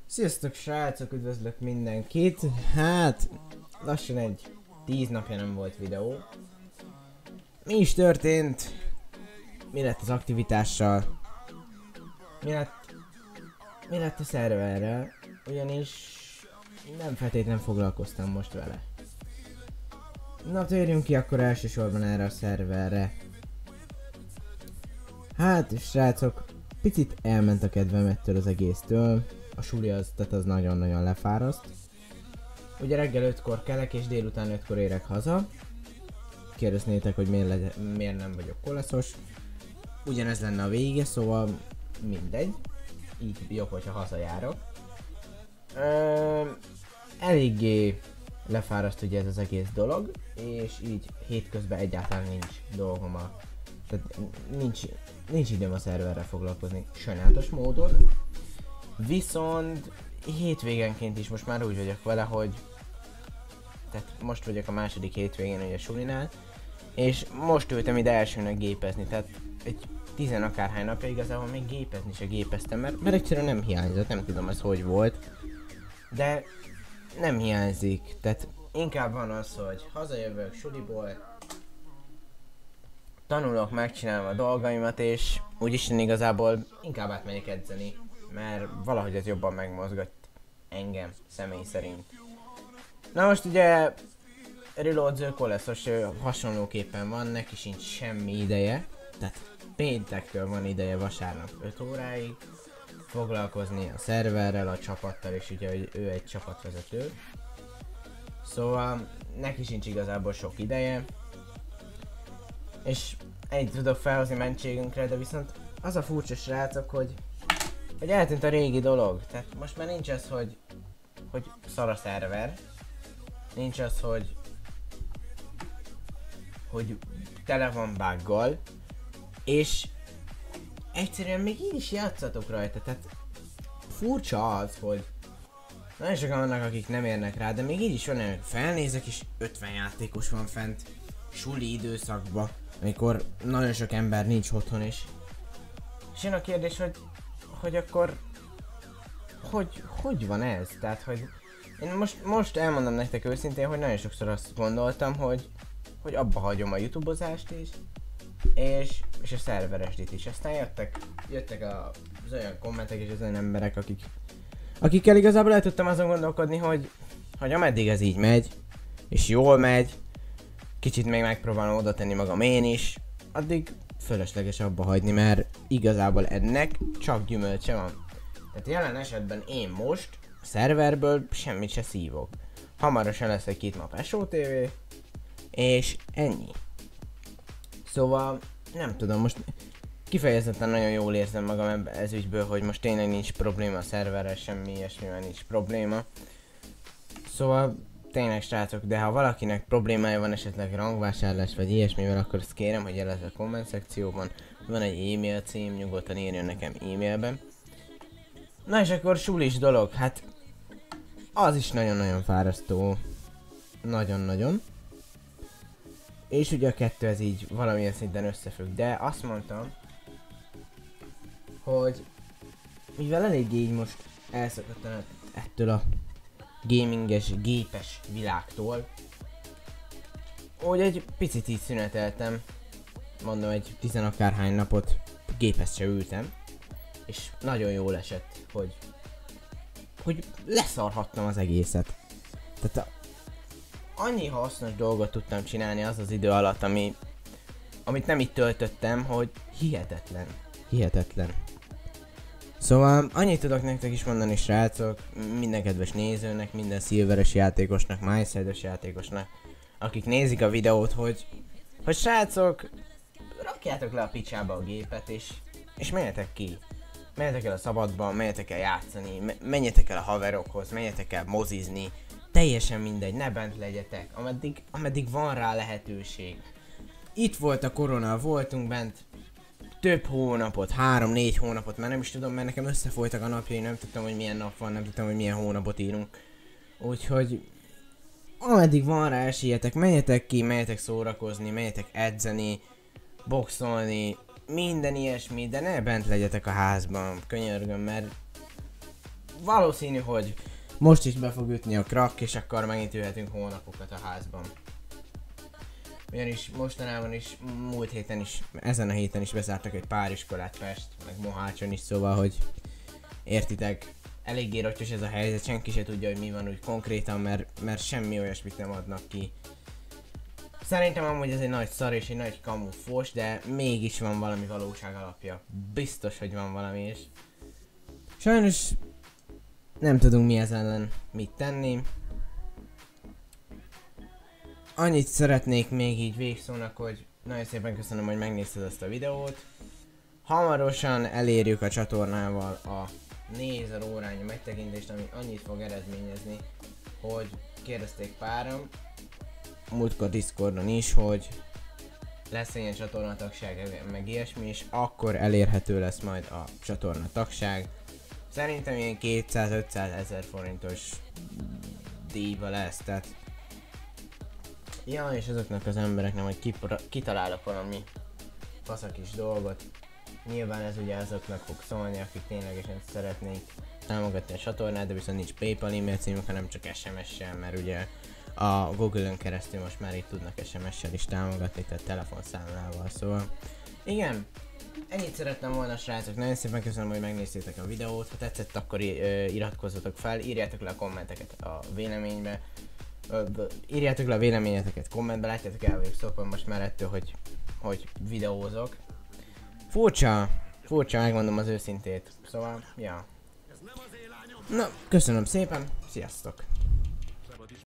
Sziasztok srácok, üdvözlök mindenkit. Hát, lassan egy 10 napja nem volt videó. Mi is történt? Mi lett az aktivitással? Mi lett a szerverrel? Ugyanis nem feltétlenül foglalkoztam most vele. Na, térjünk ki akkor elsősorban erre a szerverre. Hát, srácok, picit elment a kedvem ettől az egésztől. A suli az nagyon-nagyon lefáraszt. Ugye reggel 5-kor kelek és délután 5-kor érek haza. Kérdeznétek, hogy miért nem vagyok kolaszos. Ugyanez lenne a vége, szóval mindegy. Így jobb, hogyha hazajárok. Eléggé lefáraszt ugye ez az egész dolog, és így hétközben egyáltalán nincs dolgom tehát nincs időm a szerverrel foglalkozni sajnálatos módon. Viszont hétvégenként is most már úgy vagyok vele, hogy tehát most vagyok a második hétvégén ugye sulinál, és most ültem ide elsőnek gépezni, tehát egy 10 akárhány napja igazából még gépezni se gépeztem, mert egyszerűen nem hiányzott, nem tudom ez hogy volt, de nem hiányzik, tehát inkább van az, hogy hazajövök suliból, tanulok, megcsinálom a dolgaimat, és úgyis igazából inkább átmegyek edzeni, mert valahogy ez jobban megmozgat engem, személy szerint. Na most ugye Reload Zökoleszos hasonlóképpen van, neki sincs semmi ideje, tehát péntektől van ideje vasárnap 5 óráig foglalkozni a szerverrel, a csapattal, és ugye ő egy csapatvezető. Szóval neki sincs igazából sok ideje, és ennyit tudok felhozni mentségünkre, de viszont az a furcsa srácok, hogy eltűnt a régi dolog, tehát most már nincs az, hogy szar a szerver, nincs az, hogy tele van buggal, és egyszerűen még így is játszatok rajta, tehát furcsa az, hogy nagyon sokan vannak, akik nem érnek rá, de még így is van, hogy felnézek és 50 játékos van fent suli időszakba, amikor nagyon sok ember nincs otthon is. És jön a kérdés, hogy akkor hogy van ez? Tehát, hogy én most elmondom nektek őszintén, hogy nagyon sokszor azt gondoltam, hogy abba hagyom a youtubozást is, és a szerveresdit is. Aztán jöttek az olyan kommentek és az olyan emberek, akikkel igazából el tudtam azon gondolkodni, hogy ameddig ez így megy, és jól megy, kicsit még megpróbálom oda tenni magam én is, addig fölösleges abba hagyni, mert igazából ennek csak gyümölcse van. Tehát jelen esetben én most a szerverből semmit se szívok. Hamarosan lesz egy 2 nap SOTV, és ennyi. Szóval nem tudom, most kifejezetten nagyon jól érzem magam ez ügyből, hogy most tényleg nincs probléma a szerverrel, semmi ilyesmivel nincs probléma. Szóval tényleg srácok, de ha valakinek problémája van esetleg rangvásárlás vagy ilyesmivel, akkor azt kérem, hogy jelezze a komment szekcióban. Van egy e-mail cím, nyugodtan írjon nekem e-mailben. Na és akkor sulis dolog, hát az is nagyon-nagyon fárasztó. Nagyon-nagyon. És ugye a kettő ez így valamilyen szinten összefügg, de azt mondtam, hogy mivel eléggé így most elszakadtam ettől a gaminges, gépes világtól, hogy egy picit így szüneteltem, mondom egy 10 akárhány napot géphez se ültem, és nagyon jól esett, hogy leszarhattam az egészet. Tehát annyi hasznos dolgot tudtam csinálni az idő alatt, amit nem itt töltöttem, hogy hihetetlen. Szóval annyit tudok nektek is mondani, srácok, minden kedves nézőnek, minden Silveres játékosnak, MySide-os játékosnak, akik nézik a videót, hogy srácok, rakjátok le a picsába a gépet, és menjetek ki. Menjetek el a szabadba, menjetek el játszani, menjetek el a haverokhoz, menjetek el mozizni, teljesen mindegy, ne bent legyetek, ameddig van rá lehetőség. Itt volt a korona, voltunk bent több hónapot, 3-4 hónapot, már nem is tudom, mert nekem összefolytak a napjaim, nem tudtam, hogy milyen nap van, nem tudtam, hogy milyen hónapot írunk. Úgyhogy ameddig van rá esélyetek, menjetek ki, menjetek szórakozni, menjetek edzeni, boxolni, minden ilyesmi, de ne bent legyetek a házban, könyörgöm, mert valószínű, hogy most is be fog ütni a krak, és akkor megint ülhetünk hónapokat a házban. Ugyanis mostanában is, múlt héten is, ezen a héten is bezártak egy pár iskolát Pest, meg Mohácson is, szóval, hogy értitek, eléggé rottyos ez a helyzet, senki se tudja, hogy mi van úgy konkrétan, mert semmi olyasmit nem adnak ki. Szerintem amúgy ez egy nagy szar és egy nagy kamu fos, de mégis van valami valóság alapja. Biztos, hogy van valami is. Sajnos nem tudunk mi ez ellen mit tenni. Annyit szeretnék még így végszónak, hogy nagyon szépen köszönöm, hogy megnézted ezt a videót. Hamarosan elérjük a csatornával a nézőórányi megtekintést, ami annyit fog eredményezni, hogy kérdezték páram, múltkor Discordon is, hogy lesz ilyen csatornatagság, meg ilyesmi, és akkor elérhető lesz majd a csatornatagság. Szerintem ilyen 200-500 ezer forintos díjba lesz, tehát... Ja, és azoknak az embereknek, hogy kitalálok valami faszakis dolgot. Nyilván ez ugye azoknak fog szólni, akik ténylegesen szeretnék támogatni a csatornát, de viszont nincs PayPal e-mail címük, hanem csak SMS-sel, mert ugye a Google-ön keresztül most már itt tudnak SMS-sel is támogatni, tehát telefonszámlával, szóval... Igen, ennyit szerettem volna, srácok, nagyon szépen köszönöm, hogy megnéztétek a videót, ha tetszett, akkor iratkozzatok fel, írjátok le a kommenteket a véleménybe. Írjátok le a véleményeteket kommentbe, látjátok, el vagyok szokva most már ettől, hogy videózok. Furcsa, megmondom az őszintét, szóval, ja. Na, köszönöm szépen, sziasztok!